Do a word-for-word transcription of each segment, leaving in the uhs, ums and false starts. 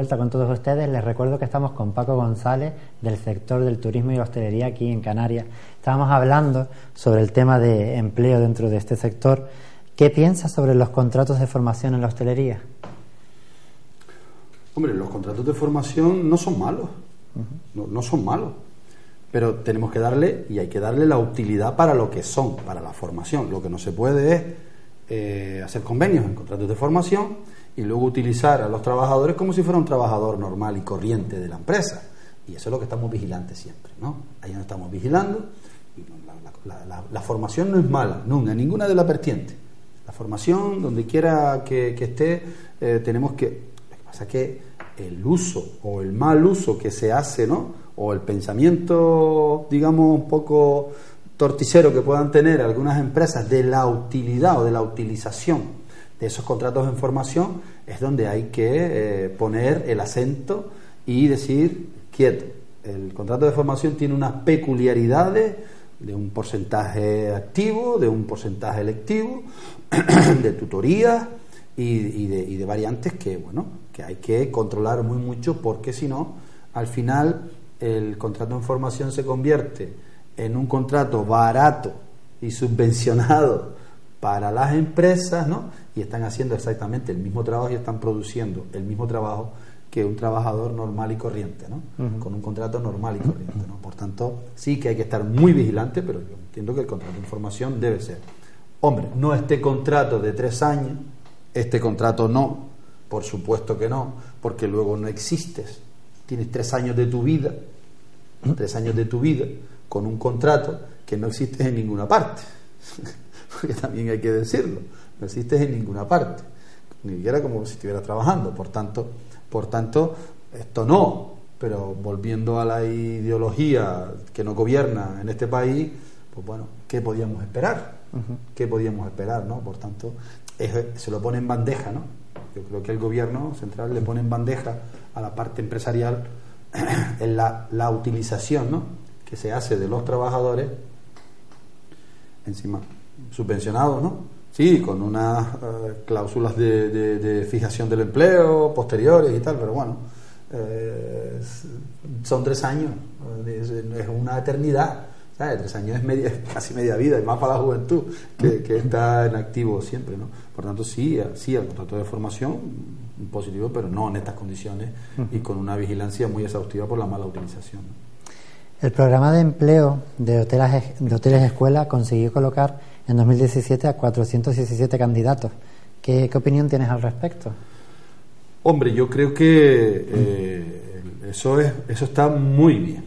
vuelta con todos ustedes. Les recuerdo que estamos con Paco González del sector del turismo y la hostelería aquí en Canarias. Estábamos hablando sobre el tema de empleo dentro de este sector. ¿Qué piensas sobre los contratos de formación en la hostelería? Hombre, los contratos de formación no son malos, uh-huh. no, no son malos, pero tenemos que darle, y hay que darle la utilidad para lo que son, para la formación. Lo que no se puede es eh, hacer convenios en contratos de formación y luego utilizar a los trabajadores como si fuera un trabajador normal y corriente de la empresa. Y eso es lo que estamos vigilantes siempre, ¿no? Ahí nos estamos vigilando. La, la, la, la formación no es mala, nunca, ninguna de las vertientes. La formación, donde quiera que, que esté, eh, tenemos que... Lo que pasa es que el uso o el mal uso que se hace, ¿no? O el pensamiento, digamos, un poco torticero que puedan tener algunas empresas de la utilidad o de la utilización de esos contratos en formación, es donde hay que eh, poner el acento y decir, quieto, el contrato de formación tiene unas peculiaridades de un porcentaje activo, de un porcentaje electivo, de tutoría y, y, de, y de variantes que, bueno, que hay que controlar muy mucho, porque si no, al final el contrato en formación se convierte en un contrato barato y subvencionado para las empresas, ¿no? Y están haciendo exactamente el mismo trabajo y están produciendo el mismo trabajo que un trabajador normal y corriente, ¿no? Uh-huh. Con un contrato normal y corriente, ¿no? Por tanto, sí que hay que estar muy vigilante, pero yo entiendo que el contrato de formación debe ser, hombre, no este contrato de tres años, este contrato no, por supuesto que no, porque luego no existes. Tienes tres años de tu vida, tres años de tu vida con un contrato que no existes en ninguna parte, porque también hay que decirlo, no existes en ninguna parte, ni siquiera como si estuvieras trabajando. Por tanto, por tanto, esto no. Pero volviendo a la ideología que nos gobierna en este país, pues bueno, ¿qué podíamos esperar? Uh-huh. ¿Qué podíamos esperar, no? Por tanto, es, se lo pone en bandeja, ¿no? Yo creo que el gobierno central le pone en bandeja a la parte empresarial en la, la utilización, ¿no?, que se hace de los trabajadores, encima subvencionados, ¿no? Sí, con unas uh, cláusulas de, de, de fijación del empleo posteriores y tal, pero bueno, eh, son tres años, es, es una eternidad, ¿sabes? Tres años es media, casi media vida, y más para la juventud que, que está en activo siempre, ¿no? Por tanto, sí, sí, el contrato de formación positivo, pero no en estas condiciones y con una vigilancia muy exhaustiva por la mala utilización, ¿no? El programa de empleo de hoteles, de hoteles escuela consiguió colocar en dos mil diecisiete a cuatrocientos diecisiete candidatos. ¿Qué, qué opinión tienes al respecto? Hombre, yo creo que eh, eso es eso está muy bien.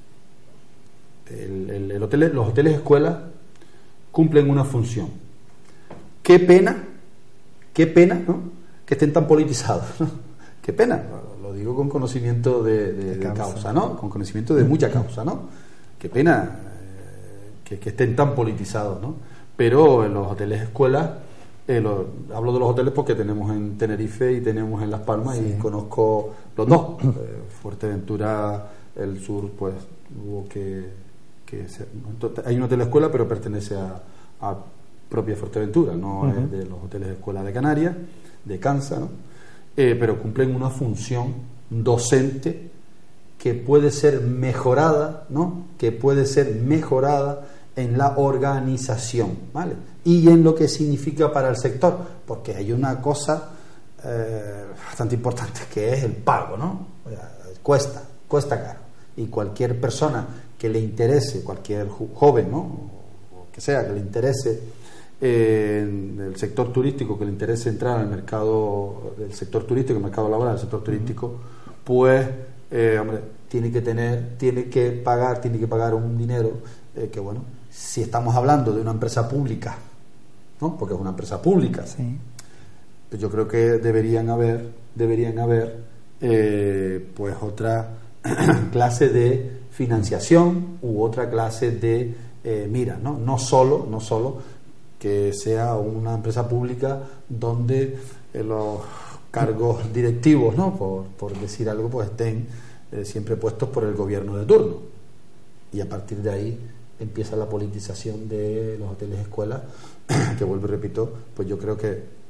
El, el, el hotel, los hoteles escuelas cumplen una función. Qué pena, qué pena, ¿no?, que estén tan politizados, ¿no? Qué pena, lo digo con conocimiento de, de, de, causa. de causa, ¿no? Con conocimiento de mucha causa, ¿no? Qué pena eh, que, que estén tan politizados, ¿no? Pero en los hoteles escuelas, eh, lo, hablo de los hoteles porque tenemos en Tenerife y tenemos en Las Palmas, sí, y conozco los dos. eh, Fuerteventura, el sur, pues hubo que, que ser, hay un hotel escuela, pero pertenece a, a propia Fuerteventura, no uh-huh. es de los hoteles escuela de Canarias, de Kansas, ¿no? Eh, pero cumplen una función docente que puede ser mejorada, ¿no? Que puede ser mejorada en la organización, ¿vale? Y en lo que significa para el sector, porque hay una cosa eh, bastante importante, que es el pago, ¿no? O sea, cuesta, cuesta caro, y cualquier persona que le interese, cualquier joven, ¿no?, o que sea, que le interese eh, el sector turístico, que le interese entrar al mercado del sector turístico, el mercado laboral del sector turístico, pues eh, hombre, tiene que tener, tiene que pagar, tiene que pagar un dinero eh, que, bueno, si estamos hablando de una empresa pública, ¿no?, porque es una empresa pública, sí, pues yo creo que deberían haber, deberían haber eh, pues otra clase de financiación u otra clase de eh, mira, ¿no? No solo, no solo que sea una empresa pública donde eh, los cargos directivos, ¿no?, por, por decir algo, pues estén eh, siempre puestos por el gobierno de turno, y a partir de ahí empieza la politización de los hoteles escuelas, que vuelvo y repito, pues yo creo que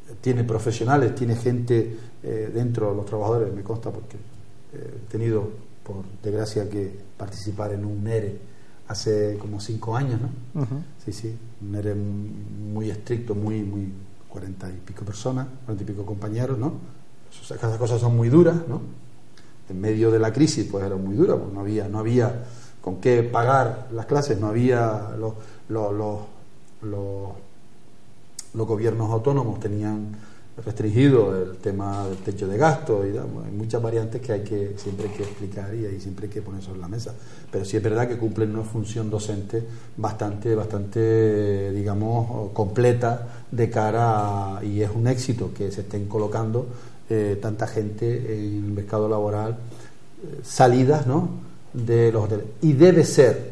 tiene profesionales, tiene gente eh, dentro de los trabajadores, me consta porque eh, he tenido, por desgracia, que participar en un E R E hace como cinco años, ¿no? Uh-huh. Sí, sí, un E R E muy estricto, muy, muy, cuarenta y pico personas, cuarenta y pico compañeros, ¿no? Esas cosas son muy duras, ¿no? En medio de la crisis, pues era muy dura, porque no había, no había con qué pagar las clases, no había los, los, los, los, los gobiernos autónomos tenían restringido el tema del techo de gasto y digamos, hay muchas variantes que hay que siempre hay que explicar y ahí siempre hay que poner sobre la mesa, pero sí es verdad que cumplen una función docente bastante bastante digamos completa de cara a, y es un éxito que se estén colocando eh, tanta gente en el mercado laboral, eh, salidas, ¿no?, de los hoteles, y debe ser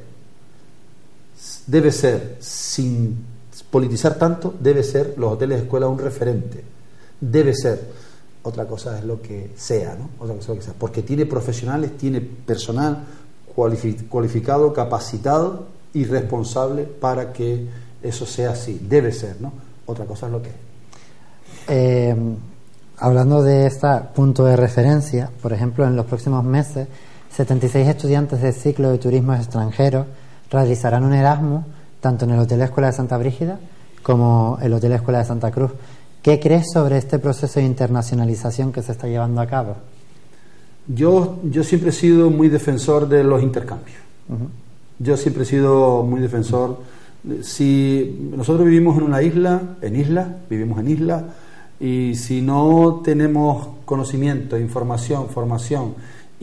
debe ser sin politizar tanto, debe ser los hoteles de escuela un referente. Debe ser, otra cosa es lo que sea, ¿no? Otra cosa es lo que sea, porque tiene profesionales, tiene personal cualificado, capacitado y responsable para que eso sea así, debe ser, ¿no? Otra cosa es lo que es. Eh, hablando de este punto de referencia, por ejemplo, en los próximos meses, setenta y seis estudiantes del ciclo de turismo extranjero realizarán un Erasmus tanto en el Hotel Escuela de Santa Brígida como el Hotel Escuela de Santa Cruz. ¿Qué crees sobre este proceso de internacionalización que se está llevando a cabo? Yo, yo siempre he sido muy defensor de los intercambios. Uh-huh. Yo siempre he sido muy defensor. Si nosotros vivimos en una isla, en isla, vivimos en isla, y si no tenemos conocimiento, información, formación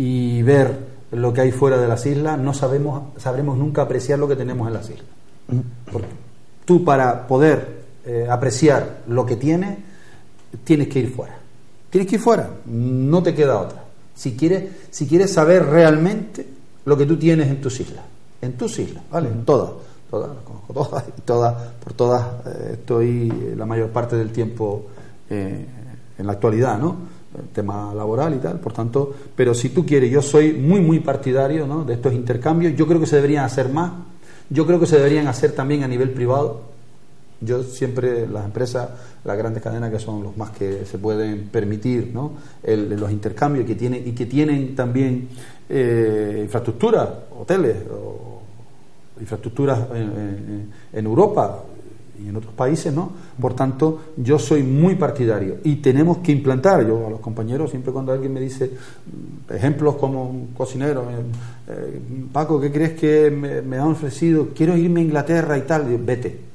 y ver lo que hay fuera de las islas, no sabemos, sabremos nunca apreciar lo que tenemos en las islas. Uh-huh. Porque tú, para poder Eh, apreciar lo que tienes, tienes que ir fuera. Tienes que ir fuera, no te queda otra. Si quieres, si quieres saber realmente lo que tú tienes en tus islas, en tus islas, ¿vale? Uh-huh. Todas, todas, las conozco todas, y todas, por todas eh, estoy la mayor parte del tiempo eh, en la actualidad, ¿no? El tema laboral y tal, por tanto, pero si tú quieres, yo soy muy, muy partidario, ¿no?, de estos intercambios. Yo creo que se deberían hacer más, yo creo que se deberían hacer también a nivel privado. Yo siempre, las empresas, las grandes cadenas que son los más que se pueden permitir, ¿no?, el, los intercambios que tienen y que tienen también eh, infraestructuras, hoteles o infraestructuras en, en, en Europa y en otros países, ¿no? Por tanto, yo soy muy partidario y tenemos que implantar. Yo a los compañeros, siempre cuando alguien me dice ejemplos como un cocinero, eh, eh, Paco, ¿qué crees que me, me han ofrecido? Quiero irme a Inglaterra y tal. Digo, vete.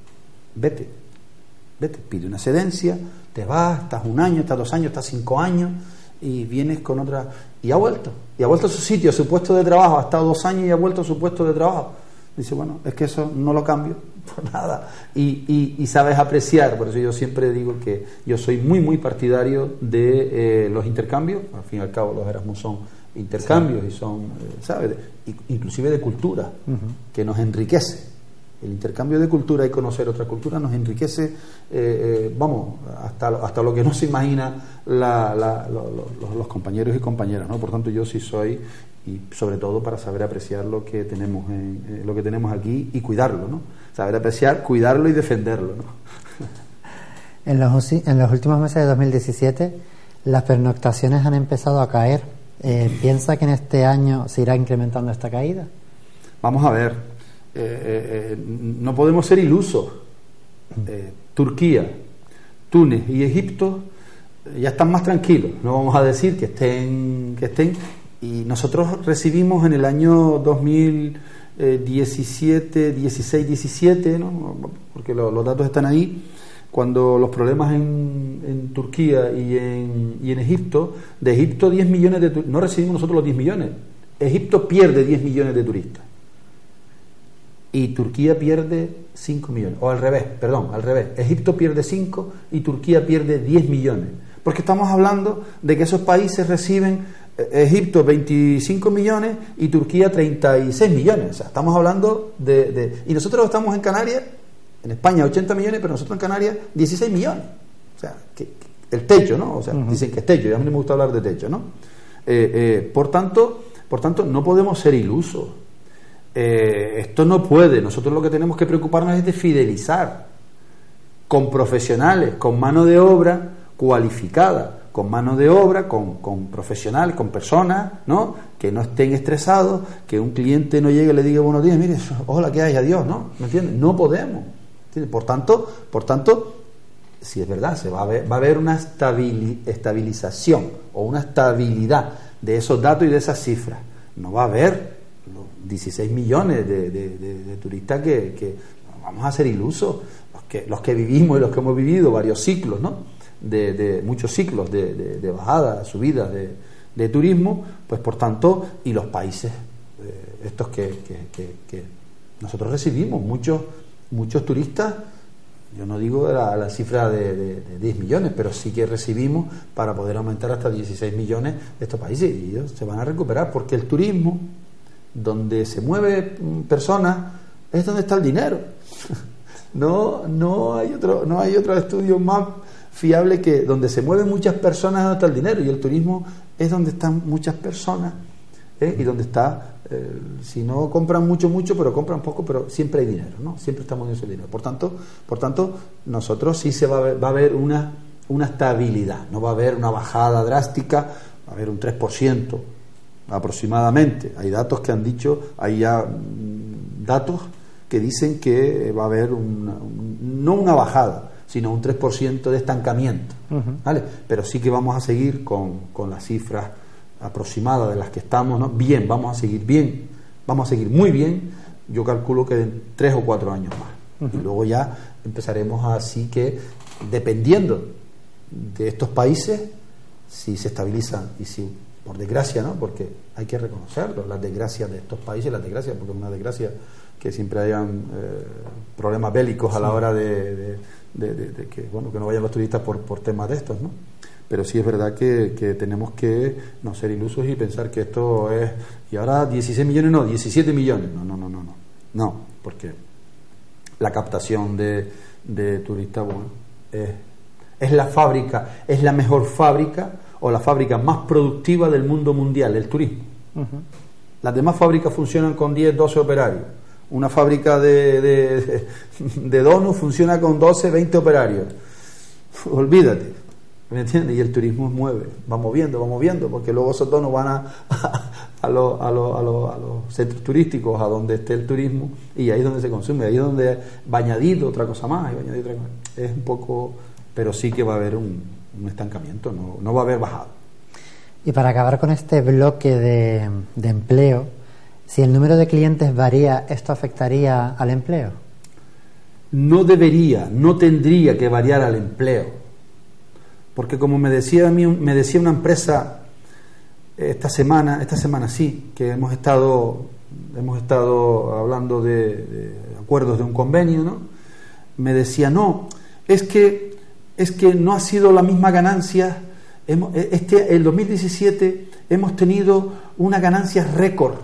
Vete, vete, pide una excedencia, te vas, estás un año, estás dos años, estás cinco años y vienes con otra. Y ha vuelto, y ha vuelto a su sitio, a su puesto de trabajo, ha estado dos años y ha vuelto a su puesto de trabajo. Dice, bueno, es que eso no lo cambio por nada. Y, y, y sabes apreciar, por eso yo siempre digo que yo soy muy, muy partidario de eh, los intercambios. Al fin y al cabo, los Erasmus son intercambios, sí, y son, eh, ¿sabes? De, inclusive de cultura, uh-huh, que nos enriquece. El intercambio de cultura y conocer otra cultura nos enriquece, eh, eh, vamos, hasta, hasta lo que no se imagina la, la, lo, lo, los, los compañeros y compañeras, ¿no? Por tanto, yo sí soy, y sobre todo para saber apreciar lo que tenemos en, eh, lo que tenemos aquí y cuidarlo, ¿no? Saber apreciar, cuidarlo y defenderlo, ¿no? En los, en los últimos meses de dos mil diecisiete, las pernoctaciones han empezado a caer. Eh, ¿Piensa que en este año se irá incrementando esta caída? Vamos a ver. Eh, eh, no podemos ser ilusos. eh, Turquía, Túnez y Egipto eh, ya están más tranquilos, no vamos a decir que estén, que estén y nosotros recibimos en el año dos mil diecisiete, dieciséis, diecisiete, ¿no?, porque lo, los datos están ahí, cuando los problemas en, en Turquía y en, y en Egipto, de Egipto diez millones de turistas, no recibimos nosotros los diez millones, Egipto pierde diez millones de turistas y Turquía pierde cinco millones, o al revés, perdón, al revés, Egipto pierde cinco y Turquía pierde diez millones, porque estamos hablando de que esos países reciben, eh, Egipto veinticinco millones y Turquía treinta y seis millones, o sea, estamos hablando de, de y nosotros estamos en Canarias, en España ochenta millones, pero nosotros en Canarias dieciséis millones, o sea, que, que el techo, ¿no? O sea, uh-huh, dicen que es techo, y a mí no me gusta hablar de techo, ¿no? Eh, eh, por tanto, por tanto, no podemos ser ilusos. Eh, esto no puede, nosotros lo que tenemos que preocuparnos es de fidelizar con profesionales, con mano de obra cualificada, con mano de obra, con, con profesionales, con personas, ¿no?, que no estén estresados, que un cliente no llegue y le diga buenos días, mire, hola, ¿qué hay? Adiós, ¿no? ¿Me entiendes? No podemos. ¿Entiendes? Por tanto, por tanto, si es verdad, se va a ver, va a haber una estabili- estabilización o una estabilidad de esos datos y de esas cifras. No va a haber los dieciséis millones de, de, de, de turistas que, que vamos a ser ilusos, los que, los que vivimos y los que hemos vivido varios ciclos, ¿no?, de, de muchos ciclos de, de, de bajada, subidas de, de turismo, pues por tanto, y los países eh, estos que, que, que, que nosotros recibimos, muchos muchos turistas, yo no digo la, la cifra de, de, de diez millones, pero sí que recibimos para poder aumentar hasta dieciséis millones de estos países, y ellos se van a recuperar, porque el turismo, donde se mueve personas, es donde está el dinero. No, no hay otro, no hay otro estudio más fiable que donde se mueven muchas personas es donde está el dinero, y el turismo es donde están muchas personas, ¿eh? Y donde está, eh, si no compran mucho, mucho, pero compran poco, pero siempre hay dinero, ¿no? Siempre estamos en ese dinero. Por tanto, por tanto, nosotros sí se va a ver, va a haber una, una estabilidad, no va a haber una bajada drástica, va a haber un tres por ciento aproximadamente. Hay datos que han dicho, hay ya mmm, datos que dicen que va a haber una, un, no una bajada, sino un tres por ciento de estancamiento, ¿vale? Pero sí que vamos a seguir con, con las cifras aproximadas de las que estamos, ¿no? Bien, vamos a seguir bien, vamos a seguir muy bien, yo calculo que en tres o cuatro años más. Uh-huh. Y luego ya empezaremos así que, dependiendo de estos países, si se estabilizan y si, por desgracia, ¿no?, porque hay que reconocerlo, las desgracias de estos países, las desgracias, porque es una desgracia que siempre hayan eh, problemas bélicos a la hora de, de, de, de, de que, bueno, que no vayan los turistas por, por temas de estos, ¿no? Pero sí es verdad que, que tenemos que no ser ilusos y pensar que esto es, y ahora dieciséis millones, no, diecisiete millones, no, no, no, no, no, no, porque la captación de, de turistas, bueno, es, es la fábrica, es la mejor fábrica o la fábrica más productiva del mundo mundial, el turismo. Uh-huh. Las demás fábricas funcionan con diez, doce operarios. Una fábrica de, de, de, de donuts funciona con doce, veinte operarios. Olvídate, ¿me entiendes? Y el turismo mueve, va moviendo, va moviendo, porque luego esos donuts van a, a, a, los, a, los, a, los, a los centros turísticos, a donde esté el turismo, y ahí es donde se consume, ahí es donde va añadido otra cosa más, y va añadido otra cosa. Es un poco, pero sí que va a haber un, un estancamiento, no, no va a haber bajada. Y para acabar con este bloque de, de empleo, si el número de clientes varía, ¿esto afectaría al empleo? No debería, no tendría que variar al empleo, porque como me decía a mí, me decía una empresa esta semana, esta semana sí, que hemos estado, hemos estado hablando de, de acuerdos de un convenio, ¿no? Me decía, no, es que es que no ha sido la misma ganancia. Hemos, este, el dos mil diecisiete hemos tenido una ganancia récord.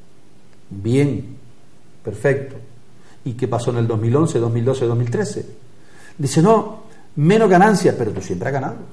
Bien, perfecto. ¿Y qué pasó en el dos mil once, dos mil doce, dos mil trece? Dice, no, menos ganancias, pero tú siempre has ganado.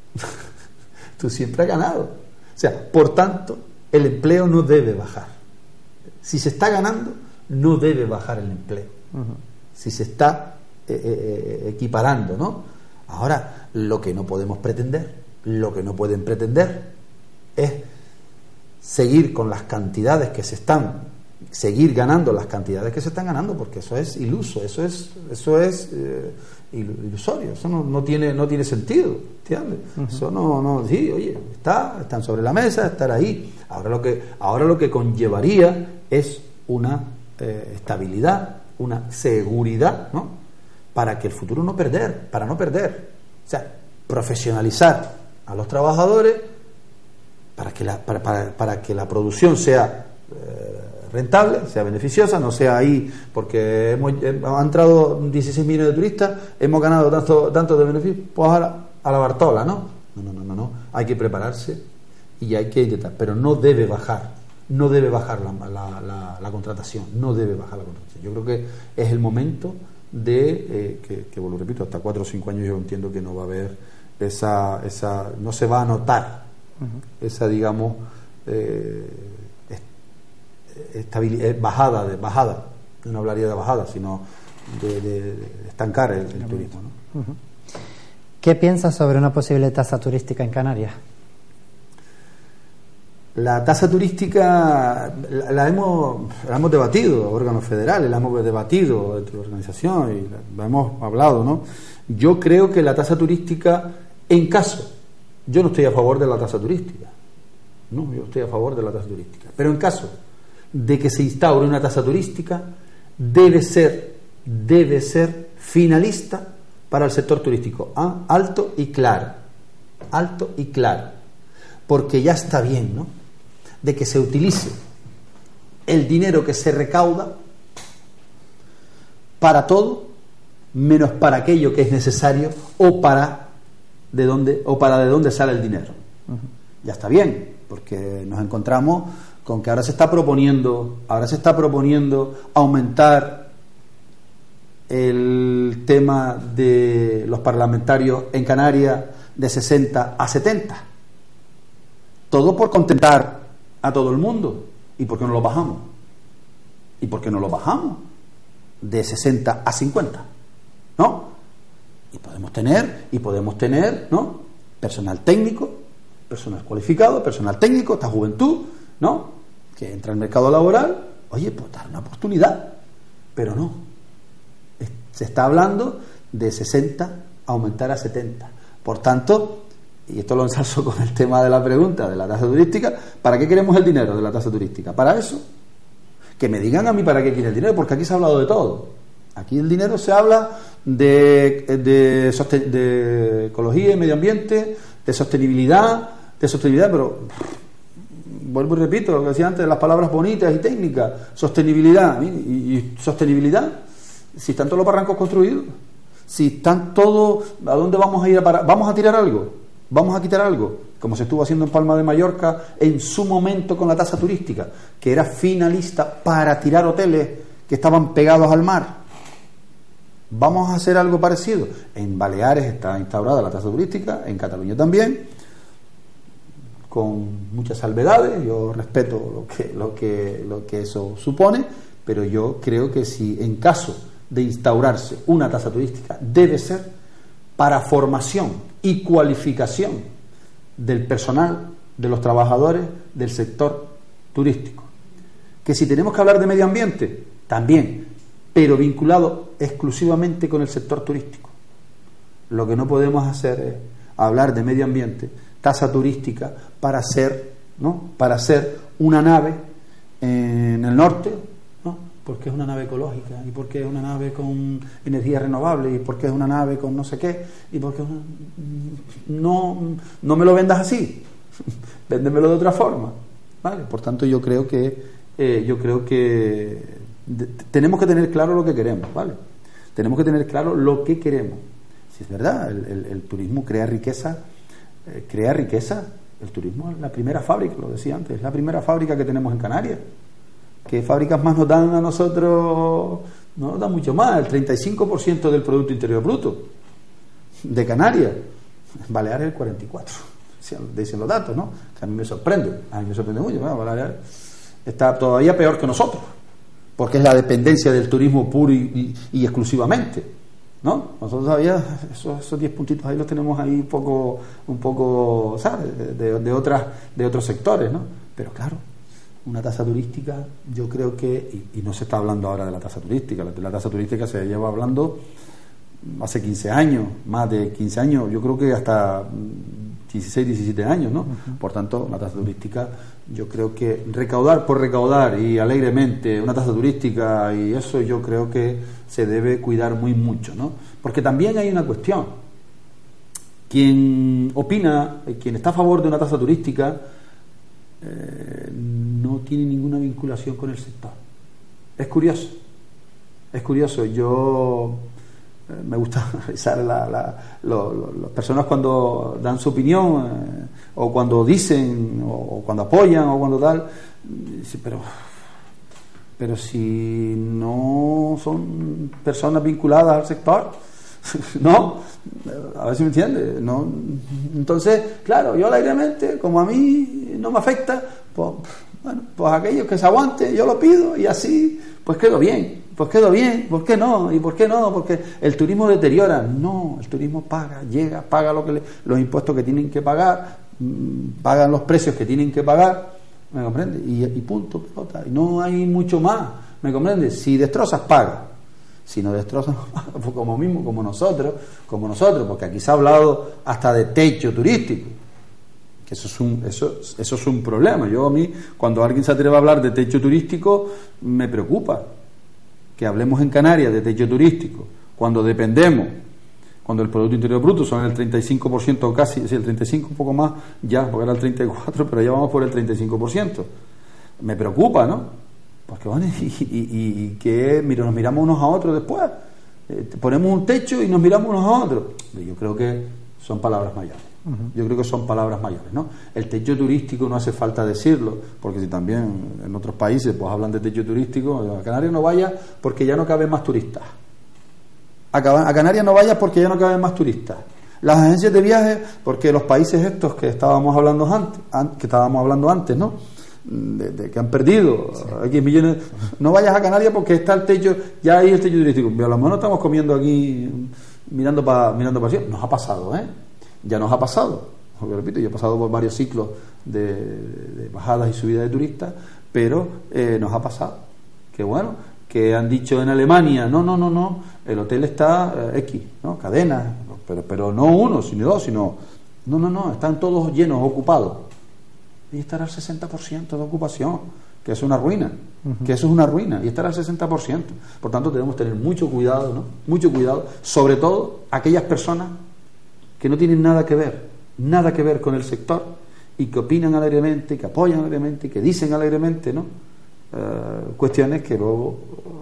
Tú siempre has ganado. O sea, por tanto, el empleo no debe bajar. Si se está ganando, no debe bajar el empleo. Uh-huh. Si se está eh, eh, equiparando, ¿no? Ahora, lo que no podemos pretender, lo que no pueden pretender es seguir con las cantidades que se están seguir ganando las cantidades que se están ganando, porque eso es iluso, eso es eso es eh, ilusorio, eso no, no tiene no tiene sentido, ¿entiendes? Uh-huh. Eso no no sí, oye, está están sobre la mesa, estar ahí. Ahora lo que ahora lo que conllevaría es una eh, estabilidad, una seguridad, ¿no? Para que el futuro no perder, para no perder. O sea, profesionalizar a los trabajadores para que la para, para, para que la producción sea eh, rentable, sea beneficiosa, no sea ahí porque hemos, hemos entrado dieciséis millones de turistas, hemos ganado tanto, tanto de beneficio, pues a la, a la Bartola, ¿no? No, no, no, no, no, hay que prepararse y hay que intentar, pero no debe bajar, no debe bajar la, la, la, la contratación, no debe bajar la contratación. Yo creo que es el momento de, eh, que, que vuelvo, repito, hasta cuatro o cinco años yo entiendo que no va a haber esa, esa no se va a notar uh-huh. esa, digamos, eh, Estabilidad, bajada, de bajada, no hablaría de bajada, sino de, de, de estancar el, el turismo, ¿no? Uh-huh. ¿Qué piensas sobre una posible tasa turística en Canarias? La tasa turística la, la, hemos, la hemos debatido, órganos federales, la hemos debatido dentro de la organización y la, la hemos hablado, ¿no? Yo creo que la tasa turística, en caso, yo no estoy a favor de la tasa turística, no, yo estoy a favor de la tasa turística, pero en caso de que se instaure una tasa turística, debe ser, debe ser finalista para el sector turístico, ¿ah? Alto y claro, alto y claro, porque ya está bien, ¿no?, de que se utilice el dinero que se recauda para todo, menos para aquello que es necesario o para de dónde o para de dónde sale el dinero. Uh-huh. Ya está bien, porque nos encontramos con que ahora se está proponiendo, ahora se está proponiendo aumentar el tema de los parlamentarios en Canarias de sesenta a setenta. Todo por contentar a todo el mundo. ¿Y por qué no lo bajamos? ¿Y por qué no lo bajamos de sesenta a cincuenta? ¿No? Y podemos tener, y podemos tener, ¿no?, personal técnico, personal cualificado, personal técnico, esta juventud, ¿no?, que entra al mercado laboral. Oye, pues dar una oportunidad, pero no. Se está hablando de sesenta a aumentar a setenta. Por tanto, y esto lo ensalzo con el tema de la pregunta de la tasa turística, ¿para qué queremos el dinero de la tasa turística? ¿Para eso? Que me digan a mí para qué quiere el dinero, porque aquí se ha hablado de todo. Aquí el dinero se habla de, de, sosten- de ecología y medio ambiente, de sostenibilidad, de sostenibilidad, pero vuelvo y repito lo que decía antes, las palabras bonitas y técnicas, sostenibilidad, y, y sostenibilidad, si están todos los barrancos construidos, si están todos, ¿a dónde vamos a ir a parar? ¿Vamos a tirar algo? ¿Vamos a quitar algo? Como se estuvo haciendo en Palma de Mallorca en su momento con la tasa turística, que era finalista para tirar hoteles que estaban pegados al mar. ¿Vamos a hacer algo parecido? En Baleares está instaurada la tasa turística, en Cataluña también, con muchas salvedades. Yo respeto lo que, lo que, lo que eso supone, pero yo creo que si en caso de instaurarse una tasa turística, debe ser para formación y cualificación del personal, de los trabajadores del sector turístico. Que si tenemos que hablar de medio ambiente, también, pero vinculado exclusivamente con el sector turístico. Lo que no podemos hacer es hablar de medio ambiente, tasa turística, para hacer, ¿no?, para hacer una nave en el norte, ¿no?, porque es una nave ecológica, y porque es una nave con energía renovable, y porque es una nave con no sé qué, y porque una... no, no me lo vendas así, véndemelo de otra forma, ¿vale? Por tanto, yo creo que eh, yo creo que de, tenemos que tener claro lo que queremos, ¿vale? Tenemos que tener claro lo que queremos. Si es verdad, el, el, el turismo crea riqueza, eh, crea riqueza. El turismo es la primera fábrica, lo decía antes, es la primera fábrica que tenemos en Canarias. ¿Qué fábricas más nos dan a nosotros? No nos dan mucho más, el treinta y cinco por ciento del Producto Interior Bruto de Canarias. En Baleares el cuarenta y cuatro por ciento, dicen los datos, ¿no? Que a mí me sorprende, a mí me sorprende mucho. Bueno, Baleares está todavía peor que nosotros, porque es la dependencia del turismo puro y, y, y exclusivamente, ¿no? Nosotros todavía esos, esos diez puntitos ahí los tenemos ahí un poco, un poco, ¿sabes? De, de, de otras, de otros sectores, ¿no? Pero claro, una tasa turística, yo creo que, y, y no se está hablando ahora de la tasa turística, la, la tasa turística se lleva hablando hace quince años, más de quince años, yo creo que hasta dieciséis, diecisiete años, ¿no? Uh-huh. Por tanto, la tasa turística, yo creo que recaudar por recaudar y alegremente una tasa turística, y eso yo creo que se debe cuidar muy mucho, ¿no? Porque también hay una cuestión. Quien opina, quien está a favor de una tasa turística, eh, no tiene ninguna vinculación con el sector. Es curioso, es curioso. Yo eh, me gusta revisar la, la, lo, lo, las personas cuando dan su opinión, eh, o cuando dicen, o, o cuando apoyan, o cuando tal. Dice, pero, pero si no son personas vinculadas al sector, ¿no? A ver si me entiende, ¿no? Entonces, claro, yo alegremente, como a mí no me afecta, pues, bueno, pues aquellos que se aguanten, yo lo pido y así, pues quedo bien. pues quedó bien, ¿por qué no? ¿Y por qué no? Porque el turismo deteriora. No, el turismo paga, llega, paga lo que le, los impuestos que tienen que pagar, mmm, pagan los precios que tienen que pagar, ¿me comprende? Y, y punto, pelota. Y no hay mucho más, ¿me comprende? Si destrozas, paga. Si no destrozas, no paga. Pues como mismo, como nosotros, como nosotros, porque aquí se ha hablado hasta de techo turístico. Que eso es un eso eso es un problema. Yo a mí, cuando alguien se atreve a hablar de techo turístico, me preocupa que hablemos en Canarias de techo turístico cuando dependemos, cuando el Producto Interior Bruto son el treinta y cinco por ciento casi, es el treinta y cinco, un poco más ya, porque era el treinta y cuatro por ciento, pero ya vamos por el treinta y cinco por ciento. Me preocupa, ¿no? Porque bueno, y, y, y, y que mira, nos miramos unos a otros después, eh, ponemos un techo y nos miramos unos a otros. Yo creo que son palabras mayores. Yo creo que son palabras mayores, ¿no? El techo turístico no hace falta decirlo, porque si también en otros países pues hablan de techo turístico, a Canarias no vayas porque ya no caben más turistas. A Canarias no vayas porque ya no caben más turistas. Las agencias de viajes, porque los países estos que estábamos hablando antes, que estábamos hablando antes, ¿no? De, de que han perdido sí. X millones. No vayas a Canarias porque está el techo, ya hay el techo turístico. A lo mejor no estamos comiendo aquí mirando para mirando para arriba. Nos ha pasado, ¿eh? Ya nos ha pasado, lo repito, yo he pasado por varios ciclos de, de bajadas y subidas de turistas, pero eh, nos ha pasado. Que bueno, que han dicho en Alemania, no, no, no, no, el hotel está eh, X, ¿no? Cadena, pero, pero no uno, sino dos, sino, no, no, no, están todos llenos, ocupados. Y estará al sesenta por ciento de ocupación, que es una ruina, uh-huh. que eso es una ruina, y estará al sesenta por ciento. Por tanto, debemos tener mucho cuidado, ¿no? Mucho cuidado, sobre todo aquellas personas que no tienen nada que ver, nada que ver con el sector y que opinan alegremente, que apoyan alegremente, que dicen alegremente, ¿no? Uh, cuestiones que luego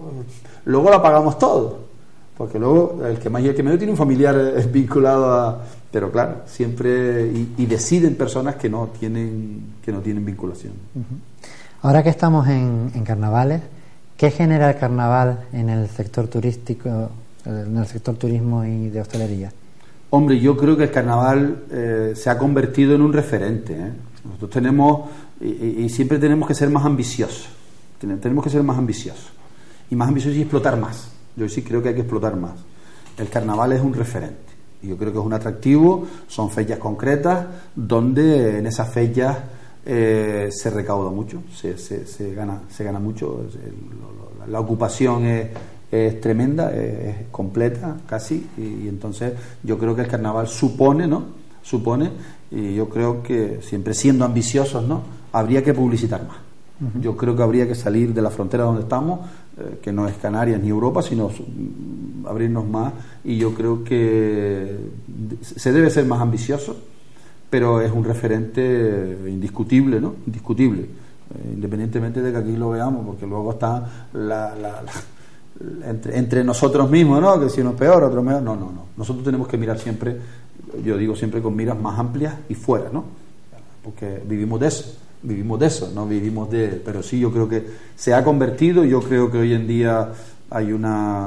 luego la pagamos todos, porque luego el que más y el que menos tiene un familiar es vinculado a, pero claro, siempre y, y deciden personas que no tienen que no tienen vinculación. Uh-huh. Ahora que estamos en, en carnavales, ¿qué genera el carnaval en el sector turístico, en el sector turismo y de hostelería? Hombre, yo creo que el carnaval eh, se ha convertido en un referente, ¿eh? Nosotros tenemos, y, y siempre tenemos que ser más ambiciosos, tenemos que ser más ambiciosos, y más ambiciosos y explotar más. Yo sí creo que hay que explotar más. El carnaval es un referente, y yo creo que es un atractivo, son fechas concretas, donde en esas fechas eh, se recauda mucho, se, se, se, gana, se gana mucho, el, la ocupación es... es tremenda, es completa casi, y, y entonces yo creo que el carnaval supone, ¿no? Supone, y yo creo que siempre siendo ambiciosos, ¿no? Habría que publicitar más. Uh-huh. Yo creo que habría que salir de la frontera donde estamos, eh, que no es Canarias ni Europa, sino mm, abrirnos más, y yo creo que se debe ser más ambicioso, pero es un referente indiscutible, ¿no? Indiscutible, eh, independientemente de que aquí lo veamos, porque luego está la... la, la Entre, entre nosotros mismos, ¿no? Que si uno es peor, otro mejor. No, no, no. Nosotros tenemos que mirar siempre, yo digo siempre con miras más amplias y fuera, ¿no? Porque vivimos de eso, vivimos de eso, no vivimos de... Pero sí, yo creo que se ha convertido, yo creo que hoy en día hay una,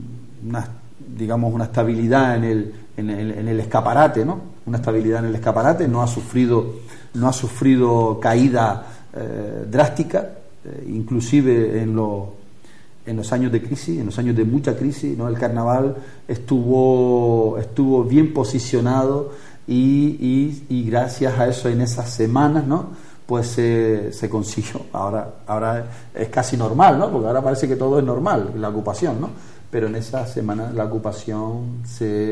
una digamos, una estabilidad en el, en el, en el escaparate, ¿no? Una estabilidad en el escaparate, no ha sufrido, no ha sufrido caída eh, drástica, eh, inclusive en los en los años de crisis, en los años de mucha crisis, ¿no? El carnaval estuvo estuvo bien posicionado y, y, y gracias a eso en esas semanas, ¿no? Pues se, se consiguió. Ahora ahora es casi normal, ¿no? Porque ahora parece que todo es normal, la ocupación, ¿no? Pero en esas semanas la ocupación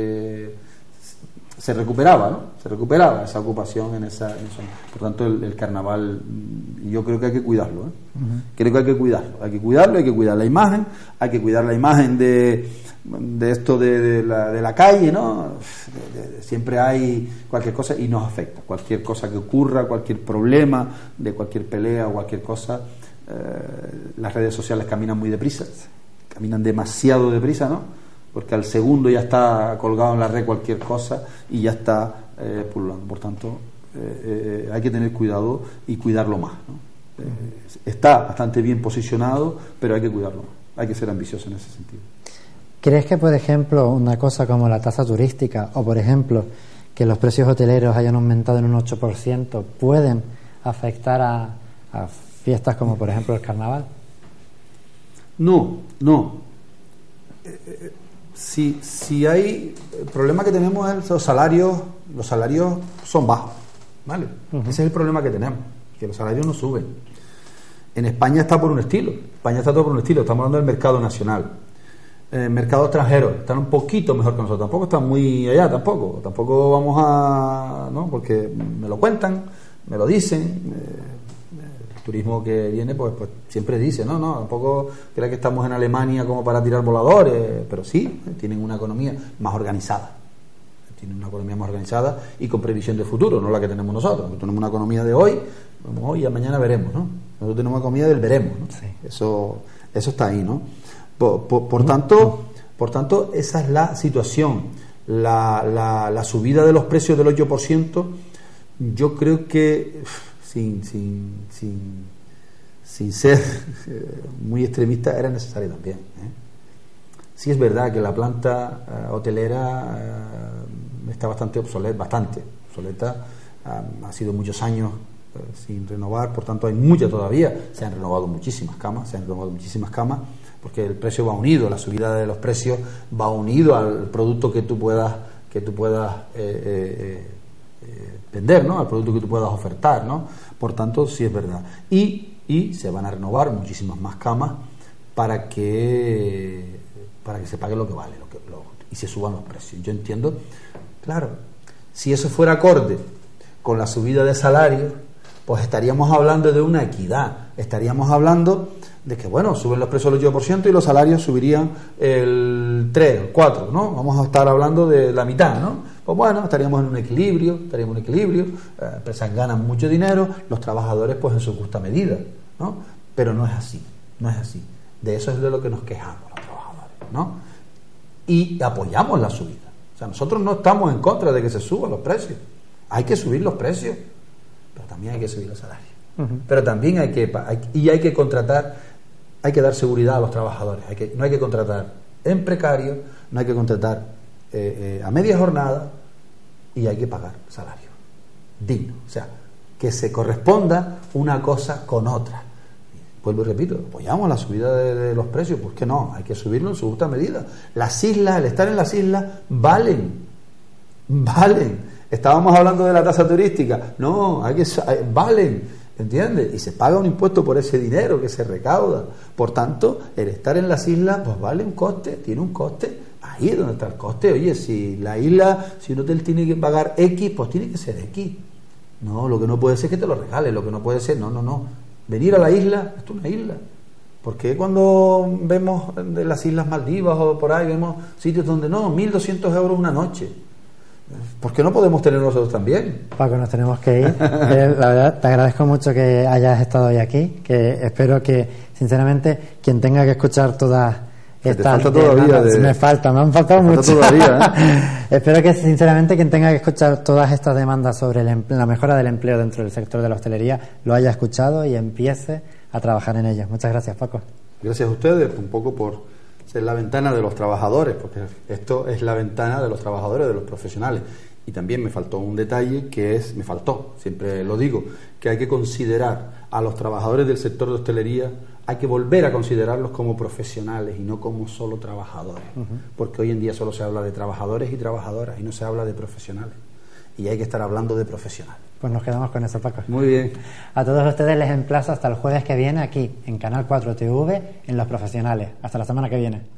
se se recuperaba, ¿no? Se recuperaba esa ocupación en esa, en esa... Por tanto, el, el carnaval, yo creo que hay que cuidarlo, ¿eh? Uh-huh. Creo que hay que cuidarlo, hay que cuidarlo, hay que cuidar la imagen, hay que cuidar la imagen de, de esto de, de, la, de la calle, ¿no? De, de, de, siempre hay cualquier cosa y nos afecta, cualquier cosa que ocurra, cualquier problema, de cualquier pelea o cualquier cosa, eh, las redes sociales caminan muy deprisa, caminan demasiado deprisa, ¿no? Porque al segundo ya está colgado en la red cualquier cosa y ya está eh, pululando. Por tanto, eh, eh, hay que tener cuidado y cuidarlo más, ¿no? Eh, está bastante bien posicionado, pero hay que cuidarlo más. Hay que ser ambicioso en ese sentido. ¿Crees que, por ejemplo, una cosa como la tasa turística o, por ejemplo, que los precios hoteleros hayan aumentado en un ocho por ciento pueden afectar a, a fiestas como, por ejemplo, el carnaval? No, no. Eh, eh, si, si hay... El problema que tenemos es los salarios, los salarios son bajos, ¿vale? Uh-huh. Ese es el problema que tenemos, que los salarios no suben. En España está por un estilo, España está todo por un estilo, estamos hablando del mercado nacional. El mercado extranjero están un poquito mejor que nosotros, tampoco están muy allá, tampoco, tampoco vamos a... ¿no? Porque me lo cuentan, me lo dicen, eh, el turismo que viene pues, pues siempre dice, no, no, tampoco crea que estamos en Alemania como para tirar voladores, pero sí, eh, tienen una economía más organizada, tienen una economía más organizada y con previsión de futuro, no la que tenemos nosotros. Nosotros tenemos una economía de hoy, hoy y mañana veremos, ¿no? Nosotros tenemos una economía del veremos, ¿no? Sí. Eso, eso está ahí, ¿no? Por, por, por tanto, por tanto, esa es la situación. La, la, la subida de los precios del ocho por ciento, yo creo que, sin, sin, sin, sin ser muy extremista, era necesario también, ¿eh? Sí es verdad que la planta uh, hotelera uh, está bastante obsoleta, bastante obsoleta, uh, ha sido muchos años uh, sin renovar, por tanto hay mucha todavía, se han renovado muchísimas camas, se han renovado muchísimas camas, porque el precio va unido, la subida de los precios va unido al producto que tú puedas que tú puedas eh, eh, eh, vender, ¿no? Al producto que tú puedas ofertar, ¿no? Por tanto, sí es verdad. Y, y se van a renovar muchísimas más camas para que para que se pague lo que vale, lo que, lo, y se suban los precios. Yo entiendo, claro, si eso fuera acorde con la subida de salarios, pues estaríamos hablando de una equidad, estaríamos hablando de que, bueno, suben los precios al ocho por ciento y los salarios subirían el tres, el cuatro, ¿no? Vamos a estar hablando de la mitad, ¿no? Pues bueno, estaríamos en un equilibrio, estaríamos en un equilibrio, las empresas ganan mucho dinero, los trabajadores pues en su justa medida, ¿no? Pero no es así, no es así. De eso es de lo que nos quejamos los trabajadores, ¿no? Y apoyamos la subida. O sea, nosotros no estamos en contra de que se suban los precios. Hay que subir los precios, pero también hay que subir los salarios. Uh-huh. Pero también hay que, hay, y hay que contratar, hay que dar seguridad a los trabajadores. Hay que, no hay que contratar en precario, no hay que contratar eh, eh, a media jornada, y hay que pagar salario digno. O sea, que se corresponda una cosa con otra. Vuelvo y repito, apoyamos la subida de, de los precios, ¿por qué no? Hay que subirlo en su justa medida. Las islas, el estar en las islas, valen, valen. Estábamos hablando de la tasa turística, no, hay que valen, ¿entiendes? Y se paga un impuesto por ese dinero que se recauda. Por tanto, el estar en las islas, pues vale un coste, tiene un coste. Ahí es donde está el coste. Oye, si la isla, si un hotel tiene que pagar X, pues tiene que ser X. No, lo que no puede ser es que te lo regale, lo que no puede ser, no, no, no. Venir a la isla, esto es una isla. Porque cuando vemos de las Islas Maldivas o por ahí, vemos sitios donde no, mil doscientos euros una noche. ¿Por qué no podemos tener nosotros también? Paco, nos tenemos que ir. Eh, la verdad, te agradezco mucho que hayas estado hoy aquí, que espero que, sinceramente, quien tenga que escuchar todas estas... Falta todavía de... Me falta, me han faltado me mucho. Falta todavía, ¿eh? Espero que, sinceramente, quien tenga que escuchar todas estas demandas sobre el, la mejora del empleo dentro del sector de la hostelería lo haya escuchado y empiece a trabajar en ellas. Muchas gracias, Paco. Gracias a ustedes, un poco por ser la ventana de los trabajadores, porque esto es la ventana de los trabajadores, de los profesionales. Y también me faltó un detalle que es, me faltó, siempre lo digo, que hay que considerar a los trabajadores del sector de hostelería, hay que volver a considerarlos como profesionales y no como solo trabajadores, uh-huh. Porque hoy en día solo se habla de trabajadores y trabajadoras y no se habla de profesionales. Y hay que estar hablando de profesionales. Pues nos quedamos con eso, Paco. Muy bien. A todos ustedes les emplazo hasta el jueves que viene aquí en Canal cuatro T V en Los Profesionales. Hasta la semana que viene.